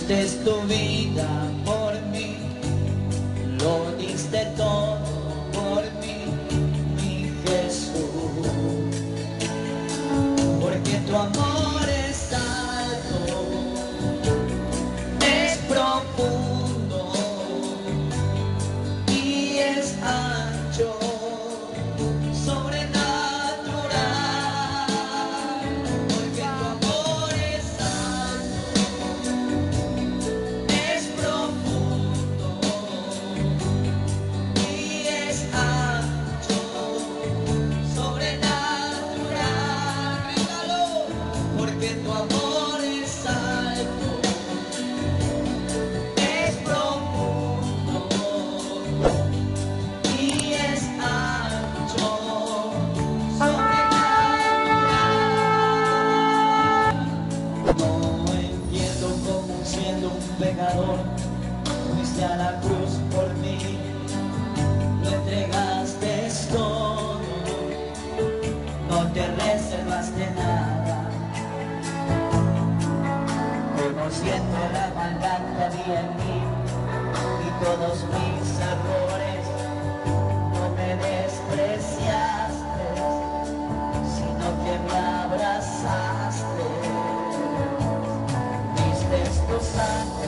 Diste tu vida por mí, lo diste todo por mí, mi Jesús. Porque tu amor es alto, es profundo y es ancho, sobrenatural. Porque tu amor es alto, es profundo y es ancho, sobrenatural. Grítalo. Porque tu amor es alto, es profundo y es ancho, sobrenatural. No entiendo cómo siendo un pecador fuiste a la cruz por mí, lo entregaste todo, no te reservaste nada. Conociendo la maldad que había en mí y todos mis errores, no me despreciaste, sino que me abrazaste. Diste tu sangre